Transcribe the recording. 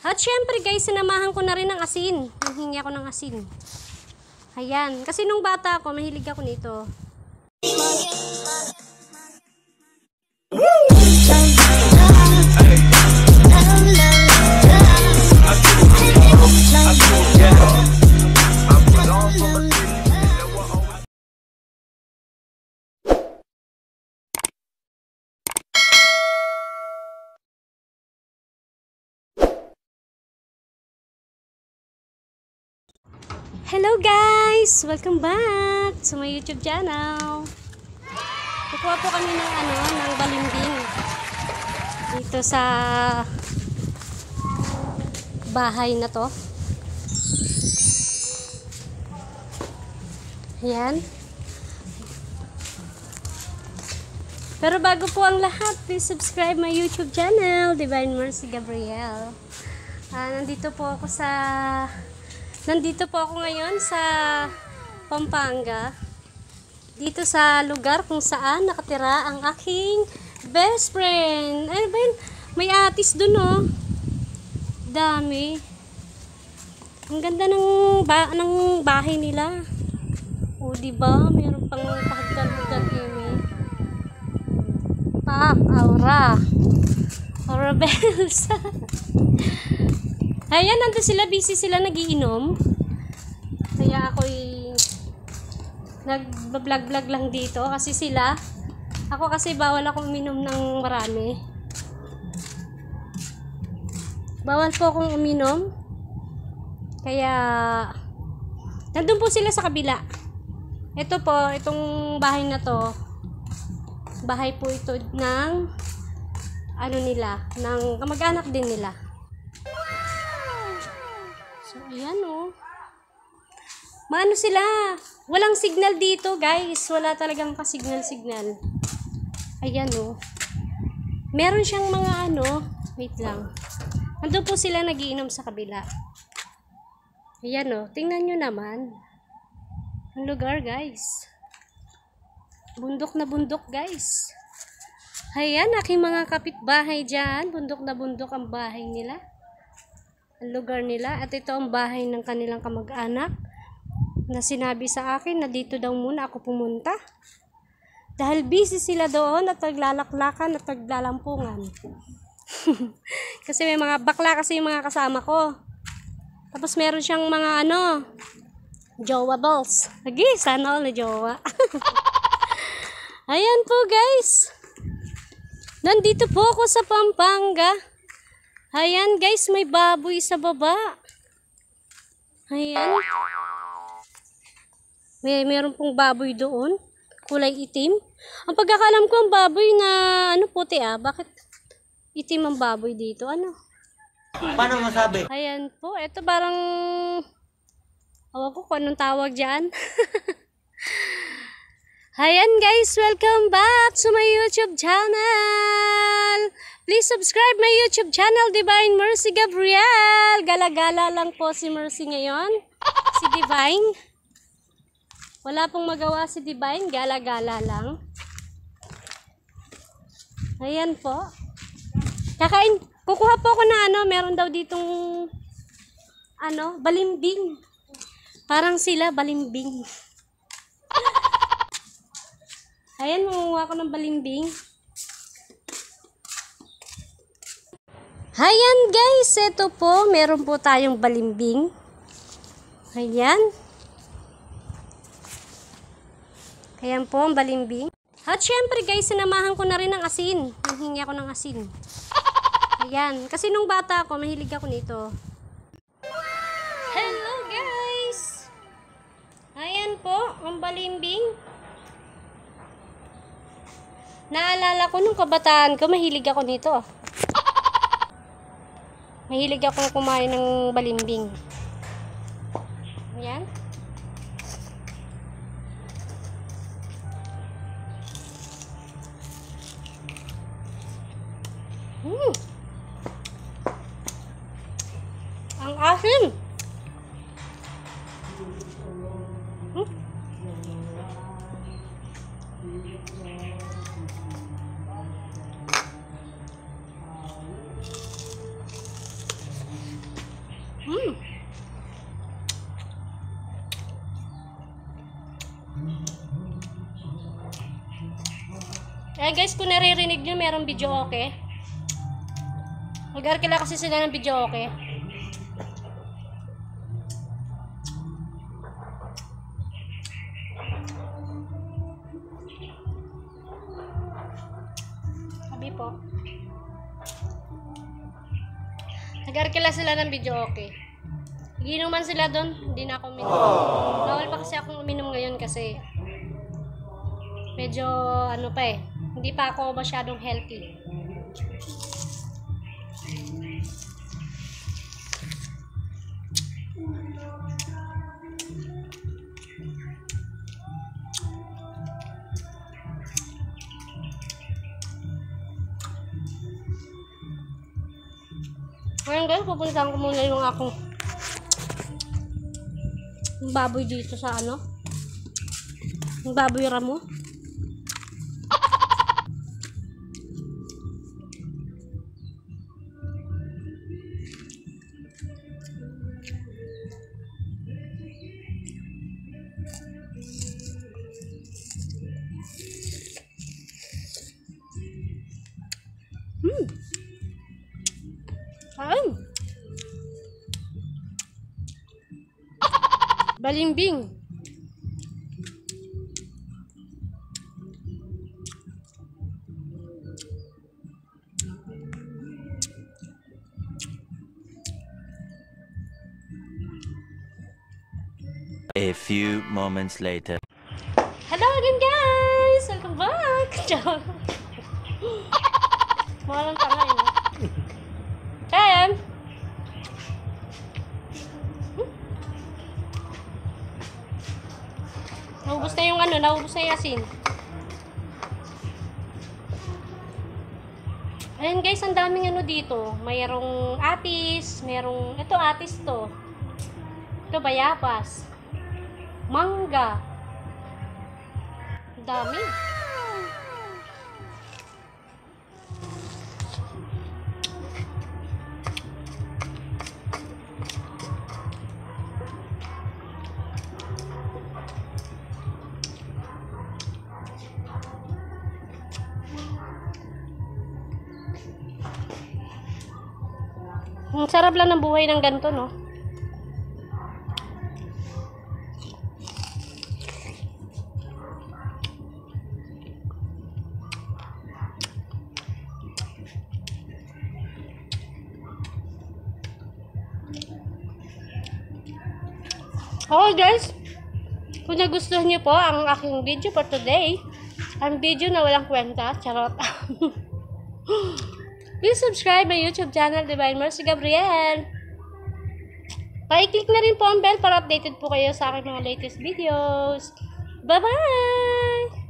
At syempre guys, sinamahan ko na rin ng asin. Nanghingi ako ng asin. Ayan. Kasi nung bata ako, mahilig ako nito. Hello guys! Welcome back sa my YouTube channel. Kukuha po kami ng balimbing dito sa bahay na to. Ayan. Pero bago po ang lahat, please subscribe my YouTube channel, Divine Mercy Gabriel. Nandito po ako ngayon sa Pampanga. Dito sa lugar kung saan nakatira ang aking best friend. Ano ba yun? May atis dun, oh. Dami. Ang ganda ng bahay nila. O, diba? Meron pang pahagdan-hagdan kami. Aura bells. Ayan, nandun sila, busy sila, nagiinom. Kaya ako'y nag-vlog lang dito kasi sila. Ako kasi bawal akong uminom ng marami. Bawal po akong uminom. Kaya nandun po sila sa kabila. Ito po, itong bahay na to. Bahay po ito ng ng kamag-anak din nila. So, ayan, oh. Maano sila? Walang signal dito, guys. Wala talagang pa-signal. Ayan, oh. Meron siyang mga wait lang. Nandun po sila nagiinom sa kabila. Ayan, oh. Tingnan nyo naman. Ang lugar, guys. Bundok na bundok, guys. Ayan, aking mga kapitbahay dyan. Bundok na bundok ang bahay nila. Ang lugar nila. At ito ang bahay ng kanilang kamag-anak na sinabi sa akin na dito daw muna ako pumunta. Dahil busy sila doon at naglalaklakan at naglalampungan. Kasi may mga bakla kasi yung mga kasama ko. Tapos meron siyang mga jowa balls. Lagi, sana all na jowa. Ayan po, guys. Nandito po ako sa Pampanga. Ayan, guys, may baboy sa baba. Ayan. Meron pong baboy doon. Kulay itim. Ang pagkakalam ko, ang baboy na puti, Bakit itim ang baboy dito? Paano masabi? Ayan po. Ito parang awa ko kung anong tawag dyan. Ayan, guys, welcome back to my YouTube channel. Please subscribe my YouTube channel, Divine Mercy Gabriel. Gala-gala lang po si Mercy ngayon. Si Divine. Wala pong magawa si Divine. Gala-gala lang. Ayan po. Kukuha po ako na meron daw ditong balimbing. Parang sila, balimbing. Ayan, mangunguha ko ng balimbing. Ayan, guys, ito po, meron po tayong balimbing. Ayan. Ayan po ang balimbing. At syempre, guys, sinamahan ko na rin ng asin. Nanghingi ako ng asin. Ayan, kasi nung bata ako, mahilig ako nito. Hello, guys. Ayan po, ang balimbing. Naalala ko nung kabataan ko, mahilig ako nito. Mahilig ako kumain ng balimbing. Ayan. Ang asim. Ayan guys, kung naririnig nyo, merong video okay. Mag-arkila kasi sila ng video okay. Sabi po. Nag-arkila sila ng video okay. Ginuman sila doon, hindi na ako uminom. Bawal pa kasi akong uminom ngayon kasi medyo ano pa eh. Hindi pa ako masyadong healthy. Ngayon guys, pupuntahan ko muna yung akong baboy dito sa ano. Yung baboy ramo. Ay. Balimbing. A few moments later. Hello again guys! Welcome back! Malang tanga yun. Em! Naubos na yung ano, naubos na yung asin. Ayan guys, ang daming ano dito. Mayroong atis, mayroong, ito atis to. Ito bayabas. Mangga. Ang dami. Ang sarap lang ng buhay ng ganito, no? Okay guys, kung nagustuhan niyo po ang aking video for today, ang video na walang kwenta, charot. Please subscribe my YouTube channel, Divine Mercy Gabriel. Pa-click na rin po ang bell para updated po kayo sa aking mga latest videos. Bye-bye!